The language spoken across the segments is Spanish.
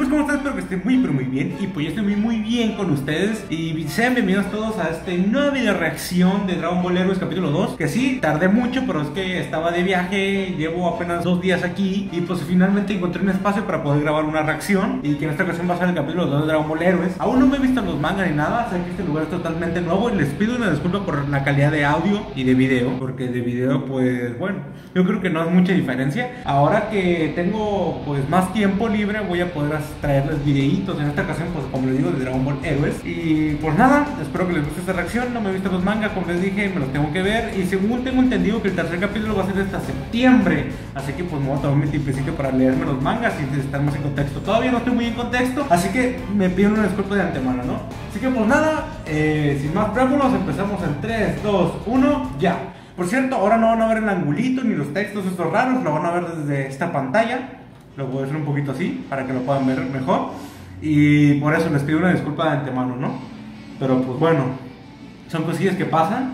amigos, ¿cómo están? Espero que estén muy pero muy bien. Y pues yo estoy muy bien con ustedes. Y sean bienvenidos todos a esta nueva video reacción de Dragon Ball Heroes capítulo 2. Que sí, tardé mucho, pero es que estaba de viaje. Llevo apenas 2 días aquí. Y pues finalmente encontré un espacio para poder grabar una reacción. Y que en esta ocasión va a ser el capítulo 2 de Dragon Ball Heroes. Aún no me he visto los mangas ni nada. Sé que este lugar es totalmente nuevo. Y les pido una disculpa por la calidad de audio y de video. Porque de video pues bueno, yo creo que no es mucha diferencia. Ahora que tengo pues más tiempo libre, voy a poder traerles videitos. En esta ocasión pues como les digo de Dragon Ball Heroes. Y pues nada, espero que les guste esta reacción. No me he visto los mangas, como les dije, me los tengo que ver. Y según tengo entendido que el tercer capítulo va a ser hasta septiembre. Así que pues me voy a tomar mi tiempecito para leerme los mangas y estar más en contexto. Todavía no estoy muy en contexto, así que me pido una disculpa de antemano, ¿no? Así que pues nada, sin más preámbulos, empezamos en 3, 2, 1, ya. Por cierto, ahora no van a ver el angulito ni los textos estos raros, lo van a ver desde esta pantalla. Lo voy a hacer un poquito así para que lo puedan ver mejor. Y por eso les pido una disculpa de antemano, ¿no? Pero pues bueno, son cosillas que pasan.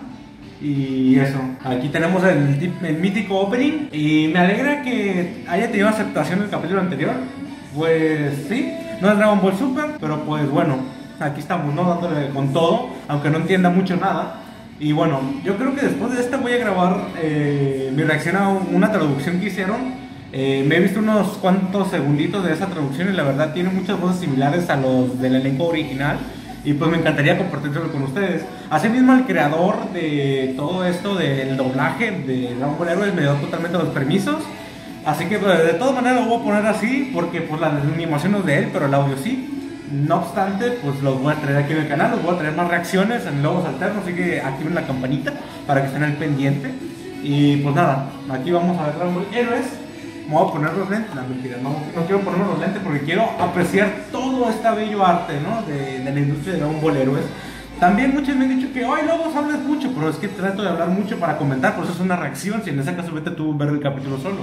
Y eso, aquí tenemos el mítico opening. Y me alegra que haya tenido aceptación en el capítulo anterior. Pues sí, no es Dragon Ball Super, pero pues bueno, aquí estamos, ¿no? Dándole con todo, aunque no entienda mucho nada. Y bueno, yo creo que después de esta voy a grabar mi reacción a una traducción que hicieron. Me he visto unos cuantos segunditos de esa traducción y la verdad tiene muchas voces similares a los del elenco original. Y pues me encantaría compartirlo con ustedes. Asimismo, el creador de todo esto del doblaje de Dragon Ball Heroes me dio totalmente los permisos. Así que pues, de todas maneras lo voy a poner así porque pues la animación no es de él, pero el audio sí. No obstante, pues los voy a traer aquí en el canal, los voy a traer más reacciones en Lobos Alternos, así que activen la campanita para que estén al pendiente. Y pues nada, aquí vamos a ver Dragon Ball Heroes. Me voy a poner los lentes, no mentira, no quiero ponerme los lentes porque quiero apreciar todo este bello arte, ¿no? de la industria de Dragon Ball Heroes. También muchos me han dicho que, ay Lobos, hablas mucho, pero es que trato de hablar mucho para comentar, por eso es una reacción, si en ese caso vete tú a ver el capítulo solo.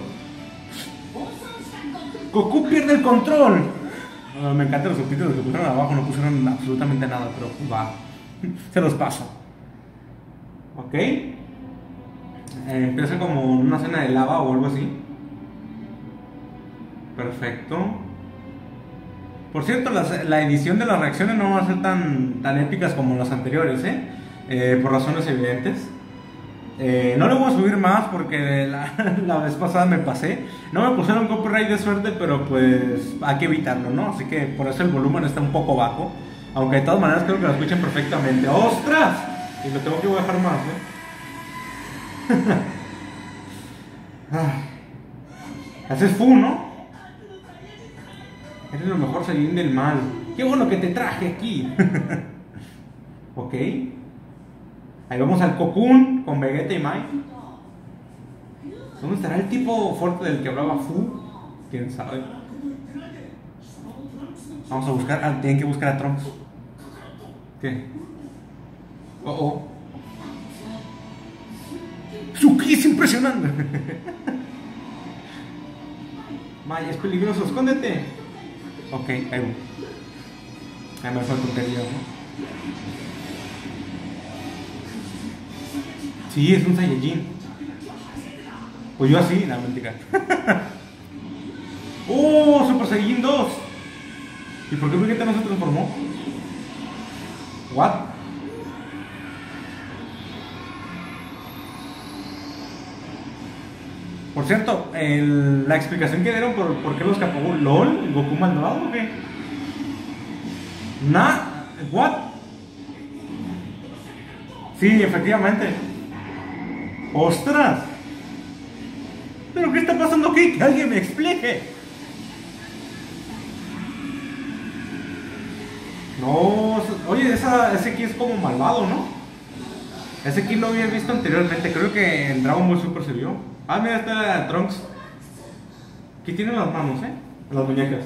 Goku pierde el control. Me encantan los subtítulos que pusieron abajo, no pusieron absolutamente nada, pero va, se los paso. Ok. Empieza como una escena de lava o algo así. Perfecto. Por cierto, la edición de las reacciones no va a ser tan épicas como las anteriores, por razones evidentes. No le voy a subir más porque la vez pasada me pasé. No me pusieron copyright de suerte, pero pues hay que evitarlo, ¿no? Así que por eso el volumen está un poco bajo. Aunque de todas maneras creo que lo escuchen perfectamente. ¡Ostras! Y lo tengo que bajar más, Haces fu, ¿no? Eres lo mejor Saiyajin del mal. ¡Qué bueno que te traje aquí! Ok. Ahí vamos al Cocoon con Vegeta y Mai. ¿Dónde estará el tipo fuerte del que hablaba Fu? ¿Quién sabe? Vamos a buscar, tienen que buscar a Trunks. ¿Qué? Oh. Su ki es impresionante. Mai, es peligroso, escóndete. Ok, ahí voy. Ahí me fue tontería, ¿no? Sí, es un Saiyajin. Pues yo así, la mentira. ¡Oh! Super Saiyajin 2. ¿Y por qué Vegeta no se transformó? ¿What? Por cierto, la explicación que dieron por qué los capó LOL, Goku Maldonado o qué? ¿What? Sí, efectivamente. ¡Ostras! ¿Pero qué está pasando aquí? ¡Que alguien me explique! No, oye, ese aquí es como malvado, ¿no? Ese aquí lo había visto anteriormente, creo que en Dragon Ball Super se vio. Ah, mira, está Trunks. Aquí tiene las manos, las muñecas.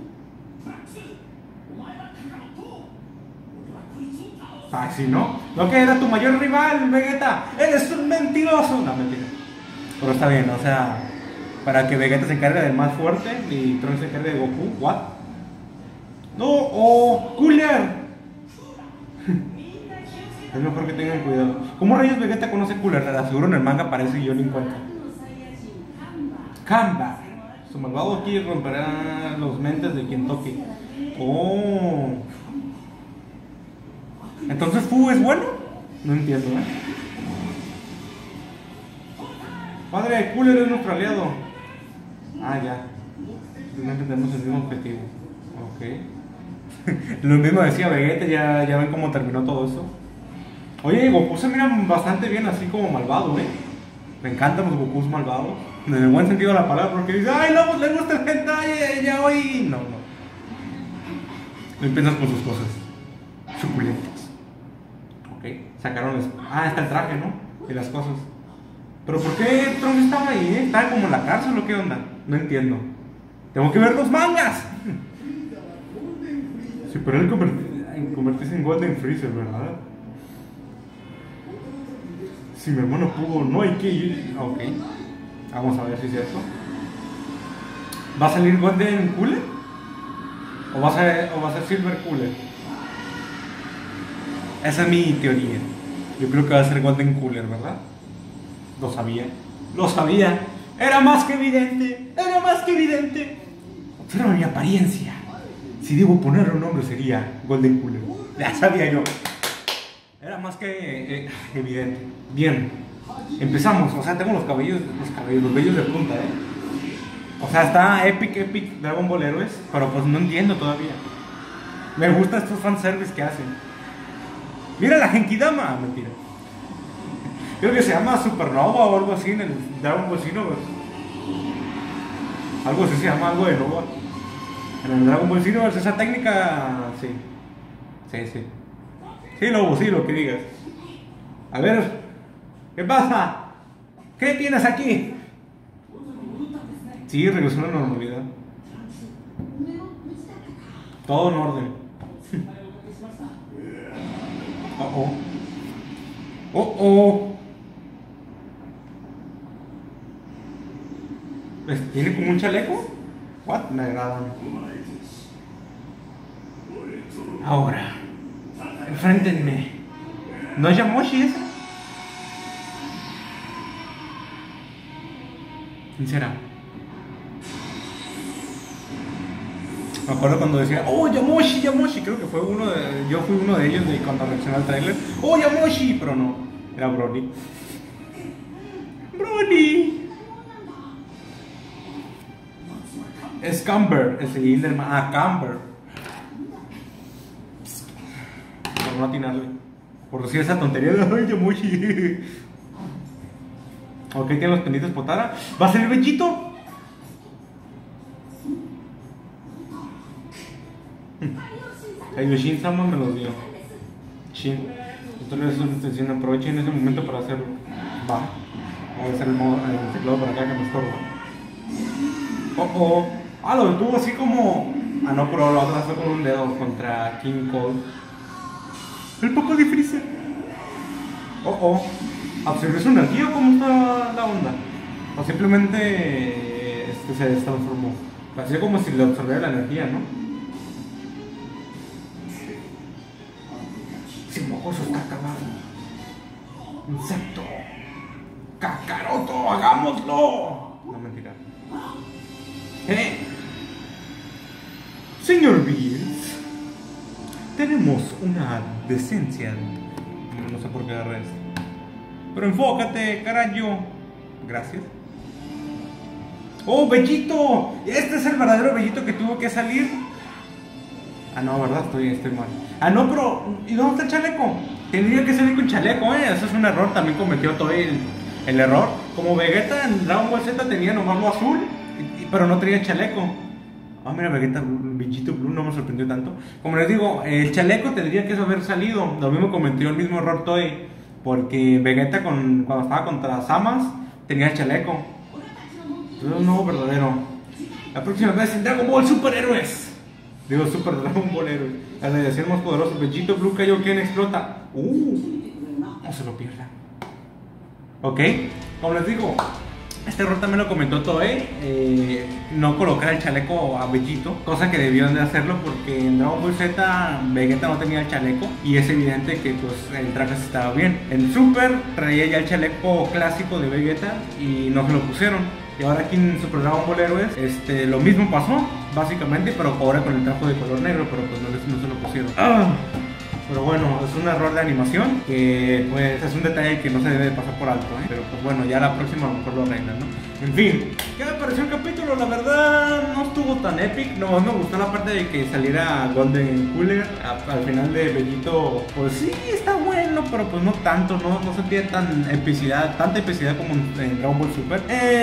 Ah, sí, ¿no? Lo que era tu mayor rival, Vegeta. ¡Eres un mentiroso! No, mentira. Pero está bien, o sea, para que Vegeta se encargue del más fuerte y Trunks se encargue de Goku. ¿What? ¡No! ¡Oh! ¡Cooler! Es mejor que tengan cuidado. ¿Cómo rayos Vegeta conoce Cooler? Seguro en el manga aparece y yo ni en cuenta. Kamba. Su malvado aquí romperá los mentes de quien toque. Oh. Entonces Fu es bueno. No entiendo, Padre, Cooler es nuestro aliado. Ah, ya. Realmente tenemos el mismo objetivo. Ok. Lo mismo decía Vegeta, ya ven cómo terminó todo eso. Oye, Goku se mira bastante bien así como malvado, Me encantan los Gokus malvados. En el buen sentido de la palabra, porque dice, ay, no, le gusta el hentai, ya hoy. No. No empiezas con sus cosas suculentas. Ok. Sacaron está el traje, ¿no? Y las cosas. Pero ¿por qué Trunks estaba ahí, ¿Estaba como en la cárcel o qué onda? No entiendo. Tengo que ver los mangas. Sí, pero él convertirse en Golden Freezer, ¿verdad? Si mi hermano pudo, no hay que ir. Ok. Vamos a ver si es eso. ¿Va a salir Golden Cooler? ¿O va a ser Silver Cooler? Esa es mi teoría. Yo creo que va a ser Golden Cooler, ¿verdad? Lo sabía. Era más que evidente. Observa mi apariencia. Si debo ponerle un nombre sería Golden Cooler. Ya sabía yo. Era más que evidente. Bien. Empezamos. O sea, tengo los vellos de punta, O sea, está epic Dragon Ball Heroes. Pero pues no entiendo todavía. Me gustan estos fanservice que hacen. Mira la Genkidama. Mentira. Creo que se llama Supernova o algo así en el Dragon Ball Xenoverse. Algo así se llama, algo de Nova. En el Dragon Ball Xenoverse esa técnica, sí. Sí, Lobo, sí, lo que digas. A ver, ¿qué pasa? ¿Qué tienes aquí? Sí, regresó a la normalidad. Todo en orden. Oh. ¿Tiene como un chaleco? What? Me agradan. Ahora, enfréntenme. ¿No es Yamoshi ese? ¿Quién será? Me acuerdo cuando decía, oh, Yamoshi, creo que yo fui uno de ellos de cuando reaccioné al trailer. Oh, Yamoshi, pero no, era Broly. Es Camber, el seguidor del Camber. Por no atinarle. Por decir esa tontería de ay, Yamoshi. Ok, tiene los pendientes Potara. ¿Va a salir Bellito? El Yoshin-sama me lo dio. Shin. Entonces es una intención. Aprovechen ese momento para hacerlo. Va. Voy a hacer el teclado para acá que me estorba. Lo detuvo así como. No, pero lo atrasó con un dedo contra King Cole. El poco de Freezer. ¿Absorbió su energía o cómo está la onda? O simplemente se destransformó. Parecía como si le absorbiera la energía, ¿no? Ese mocoso está acabado. Insecto. Kakaroto, hagámoslo. No, mentira. Señor Bills, tenemos una decencia. No sé por qué agarré esto. Pero enfócate, carajo. Gracias. ¡Oh, Bellito! Este es el verdadero Bellito que tuvo que salir. No, ¿verdad? Estoy mal. No, pero ¿y dónde está el chaleco? Tendría que salir con chaleco, Eso es un error. También cometió todo el error. Como Vegeta en Dragon Ball Z tenía nomás lo azul, pero no tenía chaleco. Mira, Vegeta, Bellito Blue no me sorprendió tanto. Como les digo, el chaleco tendría que haber salido. Lo mismo cometió el mismo error Toei. Porque Vegeta cuando estaba contra Samas tenía el chaleco. Entonces un nuevo verdadero. La próxima vez en Dragon Ball Superhéroes. Digo Super Dragon Ball Héroes. La radiación más poderosa. Vegito Blue Kaioken explota. No se lo pierda. Ok, como les digo, este error también lo comentó Toei. No colocar el chaleco a Bellito, cosa que debieron de hacerlo porque en Dragon Ball Z Vegeta no tenía el chaleco y es evidente que pues el traje estaba bien. En Super traía ya el chaleco clásico de Vegeta y no se lo pusieron. Y ahora aquí en Super Dragon Ball Heroes, lo mismo pasó, básicamente, pero ahora con el trapo de color negro, pero pues no se lo pusieron. Pero bueno, es un error de animación que pues es un detalle que no se debe pasar por alto, ¿eh? Pero pues bueno, ya la próxima a lo mejor lo arreglan, ¿no? En fin, ¿qué me pareció el capítulo? La verdad no estuvo tan épico. No, me gustó la parte de que saliera Golden Cooler al final de Bellito. Pues sí, está bueno, pero pues no tanto, no sentía tanta epicidad como en Dragon Ball Super.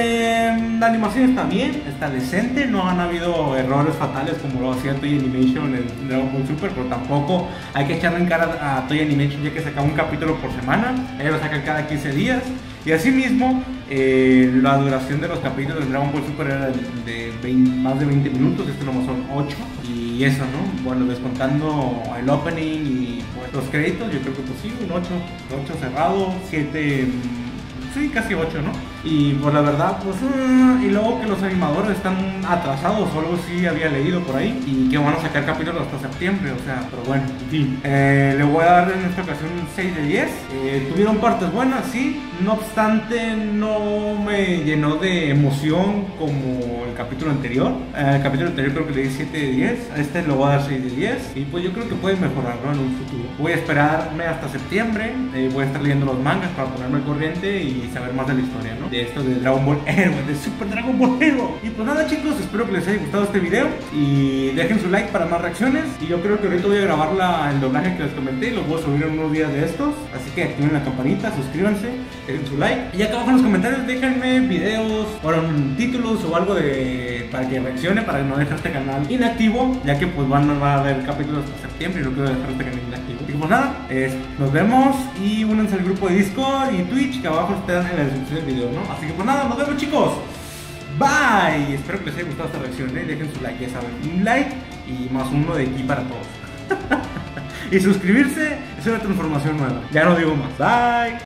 La animación está bien, está decente, no han habido errores fatales como lo hacía Toei Animation en Dragon Ball Super, pero tampoco hay que echarle en cara a Toei Animation ya que saca un capítulo por semana, ellos lo sacan cada 15 días. Y asimismo, la duración de los capítulos de Dragon Ball Super era de más de 20 minutos, nomás son 8. Y eso, ¿no? Bueno, descontando el opening y pues, los créditos, yo creo que pues sí, un 8 cerrado, 7... Sí, casi 8, ¿no? Y pues la verdad, pues... y luego que los animadores están atrasados, o algo sí había leído por ahí. Y que van a sacar capítulos hasta septiembre, o sea, pero bueno, en fin. Le voy a dar en esta ocasión un 6 de 10. Tuvieron partes buenas, sí. No obstante, no me llenó de emoción como el capítulo anterior. El capítulo anterior creo que le di 7 de 10. A este le voy a dar 6 de 10. Y pues yo creo que puede mejorarlo en un futuro. Voy a esperarme hasta septiembre. Voy a estar leyendo los mangas para ponerme al corriente y saber más de la historia, ¿no? De esto de Dragon Ball Heroes, de Super Dragon Ball Heroes. Y pues nada, chicos, espero que les haya gustado este video y dejen su like para más reacciones. Y yo creo que ahorita voy a grabar el doblaje que les comenté y lo voy a subir en unos días de estos. Así que activen la campanita, suscríbanse, dejen su like. Y acá abajo en los comentarios déjenme videos, títulos o algo para que reaccione, para que no deje este canal inactivo, ya que pues van a haber capítulos hasta septiembre y no quiero dejar este canal inactivo. Y pues nada, nos vemos y únanse al grupo de Discord y Twitch que abajo están en la descripción del video, ¿no? Así que pues nada, nos vemos, chicos. Bye. Espero que les haya gustado esta reacción, dejen su like, ya saben, un like y más uno de aquí para todos. Y suscribirse es una transformación nueva. Ya no digo más. Bye.